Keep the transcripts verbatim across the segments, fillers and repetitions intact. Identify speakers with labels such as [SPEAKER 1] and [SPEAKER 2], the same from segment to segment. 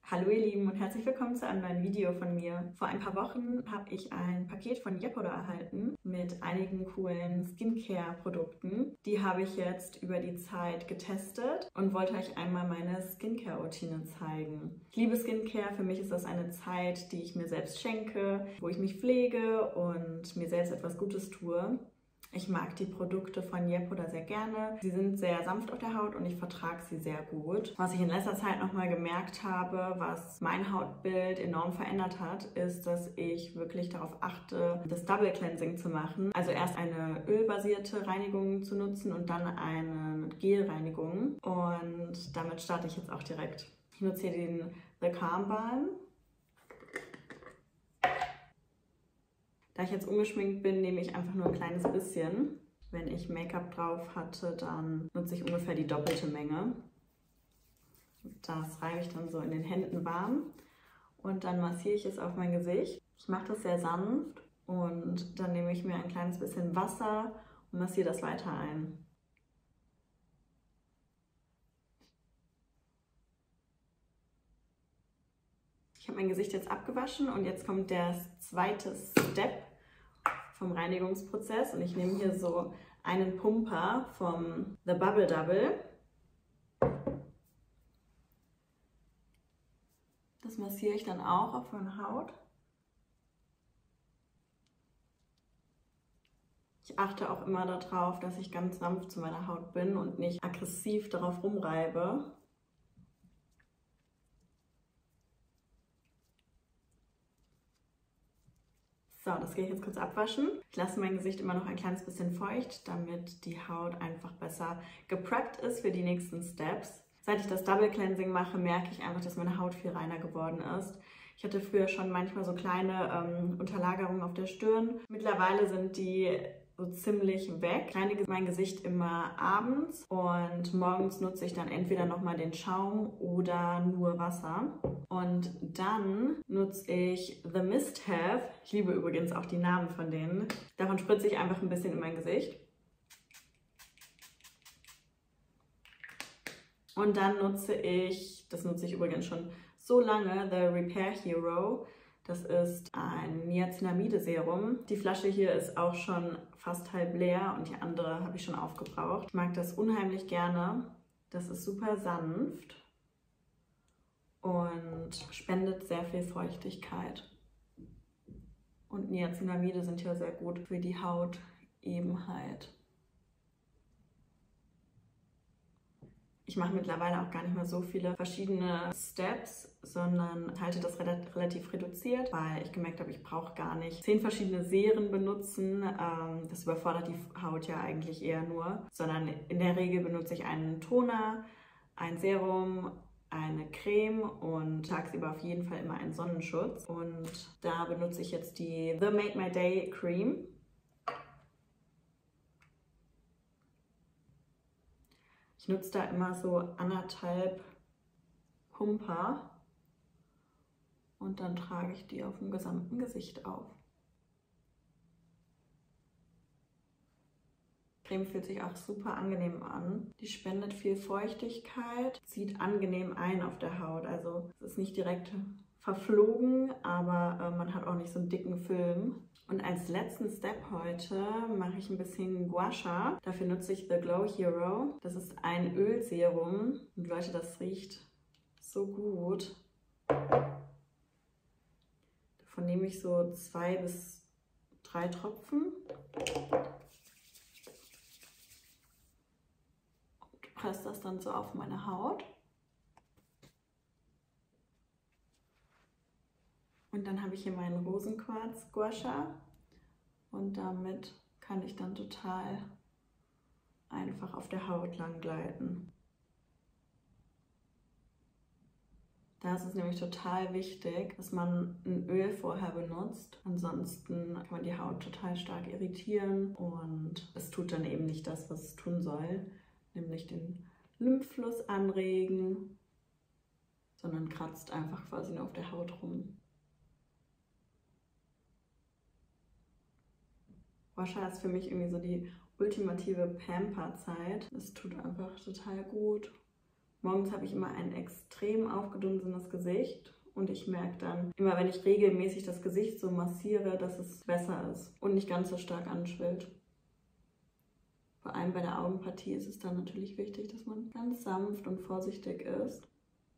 [SPEAKER 1] Hallo ihr Lieben und herzlich willkommen zu einem neuen Video von mir. Vor ein paar Wochen habe ich ein Paket von Yepoda erhalten mit einigen coolen Skincare-Produkten. Die habe ich jetzt über die Zeit getestet und wollte euch einmal meine Skincare-Routine zeigen. Ich liebe Skincare, für mich ist das eine Zeit, die ich mir selbst schenke, wo ich mich pflege und mir selbst etwas Gutes tue. Ich mag die Produkte von Yepoda sehr gerne. Sie sind sehr sanft auf der Haut und ich vertrage sie sehr gut. Was ich in letzter Zeit nochmal gemerkt habe, was mein Hautbild enorm verändert hat, ist, dass ich wirklich darauf achte, das Double Cleansing zu machen. Also erst eine ölbasierte Reinigung zu nutzen und dann eine Gelreinigung. Und damit starte ich jetzt auch direkt. Ich nutze hier den The Calm Balm. Da ich jetzt ungeschminkt bin, nehme ich einfach nur ein kleines bisschen. Wenn ich Make-up drauf hatte, dann nutze ich ungefähr die doppelte Menge. Das reibe ich dann so in den Händen warm und dann massiere ich es auf mein Gesicht. Ich mache das sehr sanft und dann nehme ich mir ein kleines bisschen Wasser und massiere das weiter ein. Ich habe mein Gesicht jetzt abgewaschen und jetzt kommt der zweite Step vom Reinigungsprozess und ich nehme hier so einen Pumper vom The Bubble Double. Das massiere ich dann auch auf meine Haut. Ich achte auch immer darauf, dass ich ganz sanft zu meiner Haut bin und nicht aggressiv darauf rumreibe. So, das gehe ich jetzt kurz abwaschen. Ich lasse mein Gesicht immer noch ein kleines bisschen feucht, damit die Haut einfach besser gepreppt ist für die nächsten Steps. Seit ich das Double Cleansing mache, merke ich einfach, dass meine Haut viel reiner geworden ist. Ich hatte früher schon manchmal so kleine ähm, Unterlagerungen auf der Stirn. Mittlerweile sind die so ziemlich weg. Ich reinige mein Gesicht immer abends und morgens nutze ich dann entweder nochmal den Schaum oder nur Wasser. Und dann nutze ich The Mist Have. Ich liebe übrigens auch die Namen von denen. Davon spritze ich einfach ein bisschen in mein Gesicht. Und dann nutze ich, das nutze ich übrigens schon so lange, The Repair Hero. Das ist ein Niacinamide-Serum. Die Flasche hier ist auch schon fast halb leer und die andere habe ich schon aufgebraucht. Ich mag das unheimlich gerne. Das ist super sanft und spendet sehr viel Feuchtigkeit. Und Niacinamide sind ja sehr gut für die Hautebenheit. Ich mache mittlerweile auch gar nicht mehr so viele verschiedene Steps, sondern halte das relativ reduziert, weil ich gemerkt habe, ich brauche gar nicht zehn verschiedene Serien benutzen. Das überfordert die Haut ja eigentlich eher nur, sondern in der Regel benutze ich einen Toner, ein Serum, eine Creme und tagsüber auf jeden Fall immer einen Sonnenschutz. Und da benutze ich jetzt die The Made My Day Cream. Ich nutze da immer so anderthalb Pumper und dann trage ich die auf dem gesamten Gesicht auf. Die Creme fühlt sich auch super angenehm an. Die spendet viel Feuchtigkeit, zieht angenehm ein auf der Haut. Also es ist nicht direkt verflogen, aber äh, man hat auch nicht so einen dicken Film. Und als letzten Step heute mache ich ein bisschen Gua Sha. Dafür nutze ich The Glow Hero. Das ist ein Ölserum. Und Leute, das riecht so gut. Davon nehme ich so zwei bis drei Tropfen. Und presse das dann so auf meine Haut. Und dann habe ich hier meinen Rosenquarz Gua Sha und damit kann ich dann total einfach auf der Haut lang gleiten. Da ist es nämlich total wichtig, dass man ein Öl vorher benutzt. Ansonsten kann man die Haut total stark irritieren und es tut dann eben nicht das, was es tun soll, nämlich den Lymphfluss anregen, sondern kratzt einfach quasi nur auf der Haut rum. Gua Sha ist für mich irgendwie so die ultimative Pamper-Zeit. Es tut einfach total gut. Morgens habe ich immer ein extrem aufgedunsenes Gesicht. Und ich merke dann, immer wenn ich regelmäßig das Gesicht so massiere, dass es besser ist und nicht ganz so stark anschwillt. Vor allem bei der Augenpartie ist es dann natürlich wichtig, dass man ganz sanft und vorsichtig ist.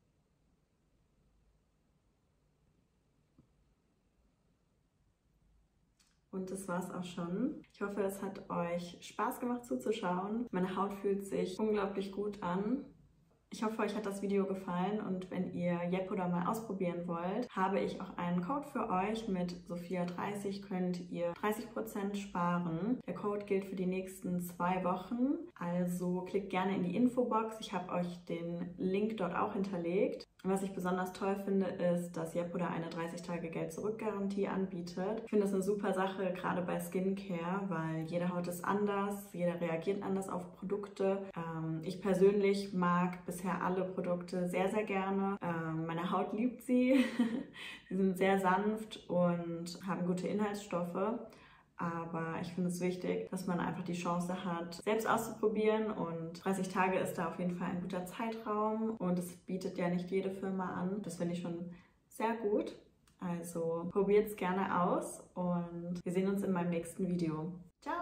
[SPEAKER 1] Und das war's auch schon. Ich hoffe, es hat euch Spaß gemacht zuzuschauen. Meine Haut fühlt sich unglaublich gut an. Ich hoffe, euch hat das Video gefallen und wenn ihr Yepoda mal ausprobieren wollt, habe ich auch einen Code für euch. Mit Sophia dreißig könnt ihr dreißig Prozent sparen. Der Code gilt für die nächsten zwei Wochen, also klickt gerne in die Infobox. Ich habe euch den Link dort auch hinterlegt. Was ich besonders toll finde, ist, dass Yepoda eine dreißig Tage Geld-Zurück-Garantie anbietet. Ich finde das eine super Sache, gerade bei Skincare, weil jede Haut ist anders, jeder reagiert anders auf Produkte. Ähm, ich persönlich mag bisher alle Produkte sehr, sehr gerne. Ähm, meine Haut liebt sie. Sie sind sehr sanft und haben gute Inhaltsstoffe. Aber ich finde es wichtig, dass man einfach die Chance hat, selbst auszuprobieren. Und dreißig Tage ist da auf jeden Fall ein guter Zeitraum. Und es bietet ja nicht jede Firma an. Das finde ich schon sehr gut. Also probiert es gerne aus und wir sehen uns in meinem nächsten Video. Ciao!